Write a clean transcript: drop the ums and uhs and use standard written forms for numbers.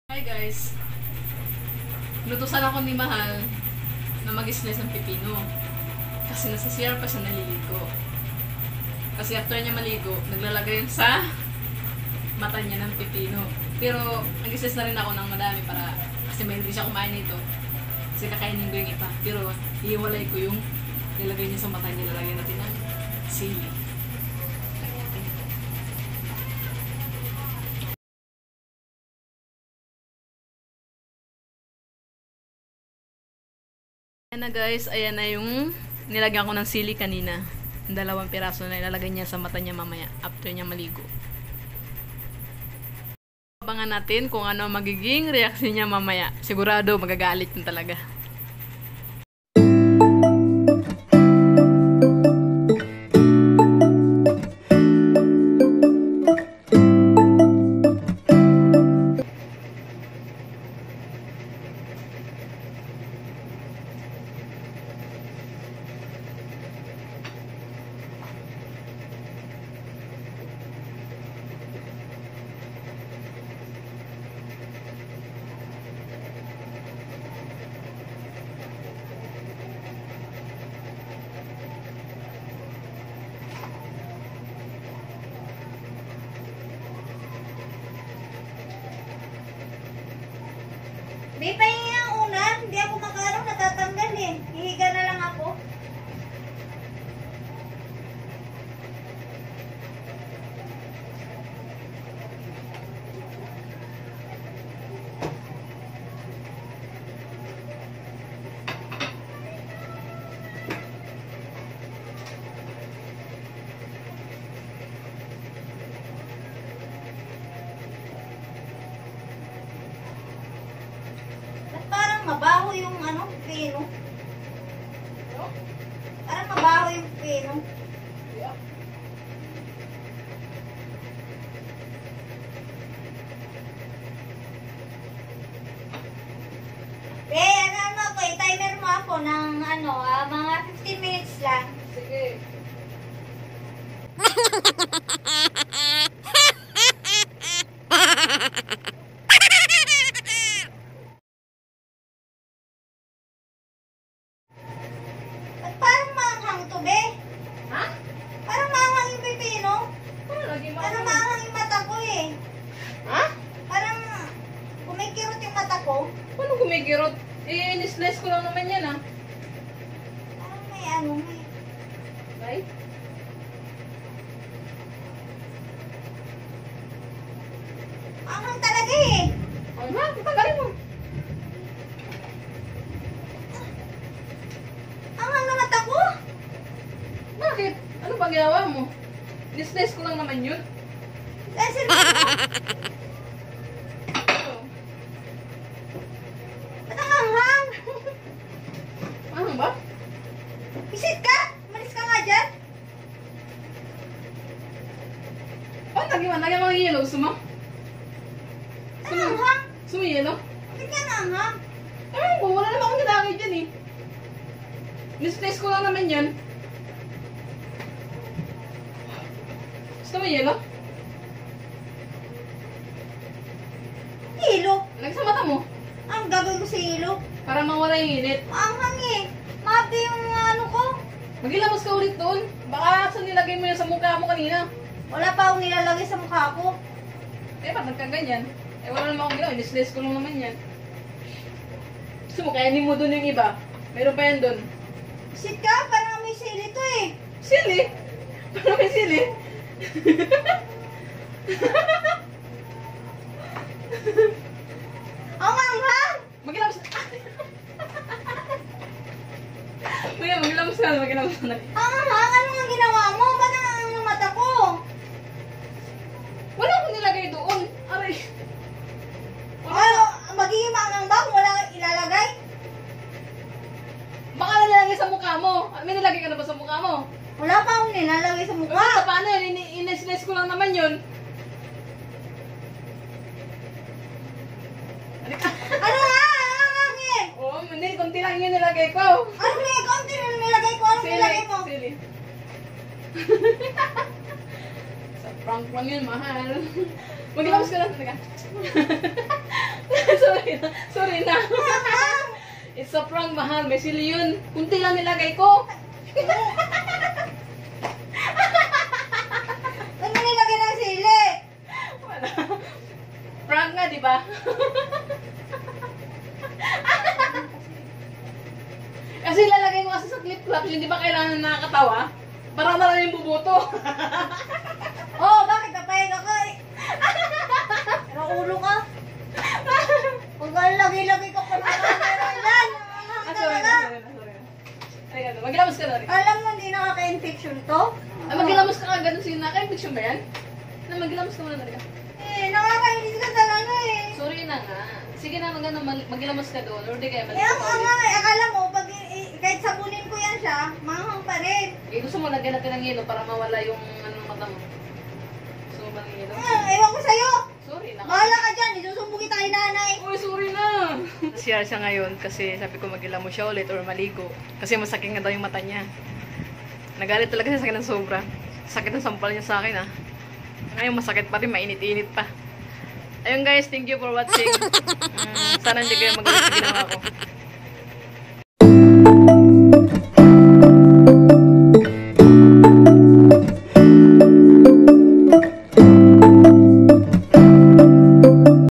Hi guys! Inutusan ako ni Mahal na mag-slice ng pipino. Kasi nasa CR pa siya naliligo. Kasi after niya maligo, naglalagay yun sa mata niya ng pipino. Pero nag-slice na rin ako ng madami para kasi may hindi siya kumain nito. Kasi kakainin ko yung iba. Pero iiwalay ko yung nilagay niya sa mata niya. Lalagyan natin ng sili. Ayan na guys, ayan na yung nilagyan ko ng sili kanina. 2 piraso na ilalagay niya sa mata niya mamaya after niya maligo. Abangan natin kung ano magiging reaksyon niya mamaya. Sigurado magagalit yun talaga. May pahingi ang unan. Hindi ako makarong natatanggal eh. Hihiga na lang ako. Parang mabaho yung pino. Parang mabaho yung pino. Ano ako timer mo ako ng mga 15 minutes lang. Sige. At parang maanghang to, be. Ha? Parang maanghang yung pipino. Lagi Parang maanghang yung mata ko eh. Ha? Parang kumikirot yung mata ko. Paano gumigirot? Eh, in-slice ko lang naman yan ah. Parang may Right? maanghang talaga eh. Ano ba? Tagalin mo. Anghang na mata ko. Bakit? Ano ba ginawa mo? In-slice ko lang naman yun. Laser mo. Ano? Ba't ang anghang? Ano ba? Isit ka? Malis ka nga dyan. Oh, lagyan mo ng yellow. Sumo? Ang anghang? Sumo yellow? Bakit ka naanghang? Ewan ko, wala naman akong ginagay dyan eh. In-slice ko lang naman yan. Gusto mo yellow? Hilo. Lagay sa mata mo. Ang gagawin ko sa hilo. Para mawala yung init. Maanghang eh. Mapi yung ko. Maghilamos ka ulit doon. Baka saan nilagay mo yan sa mukha mo kanina. Wala pa akong nilalagay sa mukha ko. Eh, ba't nagkaganyan? Eh, wala naman akong ginawa. In-slice ko lang naman yan. Gusto mo, kainin mo doon yung iba. Meron pa yan doon. Isit ka? Parang may sili to eh. Sili? Paano may sili? Ang anghang! Maghilamos ka. Maghilamos ka. Maghilamos ka. Ang anghang! Ano nga ginawa mo? Ba't ang anghang ng mata ko? Wala akong nilagay doon. Aray. Ano? Magiging maanghang ba kung wala kang ilalagay? Baka nilagay sa mukha mo. May nilagay ka na ba sa mukha mo? Wala pa akong nilalagay sa mukha. Basta paano yun? In-slice ko lang naman yun. Ano nga? Ang anghang eh! Oo, hindi. Kunti lang yung nilagay ko. Ano may konti na nilagay ko? Ano nilagay mo? Sili. Sa prank lang yun, mahal. Mag-ilabas ka lang talaga. Sorry na. It's a prank, mahal. May sili yun. Kunti lang nilagay ko. Ano nilagay ng sili? Wala. Prank nga, di ba? Kasi lalagay ko kasi sa flip-flops, hindi ba kailangan nakakatawa? Para marami yung bubuto. Oh, bakit napayag ako eh? Pero ulo ka. Huwag ka lagi-lagi ka pa na camera yan. Ah, sorry na, sorry na, sorry na. Ay, ano, magilamos ka na rin. Alam mo, hindi nakaka-infection to? Ay, magilamos ka ka, ganun sino naka-infection ba yan? Na, magilamos ka muna na rin. Nakakainis ka talaga eh. Sorry na nga. Sige na, magilamos ka doon. Or di kaya Eh, ang nga eh, akala mo, pag kahit sabunin ko yan siya, manghang pa rin. Eh, gusto mo lagyan natin ng yelo para mawala yung ano, mata mo. Gusto mo ba ng yelo? Ewan ko sa'yo. Sorry na. Bahala ka dyan, isusumbuki tayo nanay. Uy, sorry na! Siya ngayon kasi sabi ko magilamos siya ulit or maligo. Kasi masakit nga daw yung mata niya. Nagalit talaga siya sa akin ng sobra. Sakit ng sampal niya sa akin ah. Ngayon masakit pa rin, mainit-init pa. Ayun guys, thank you for watching. Sana hindi kayo magalit sa ginawa ko.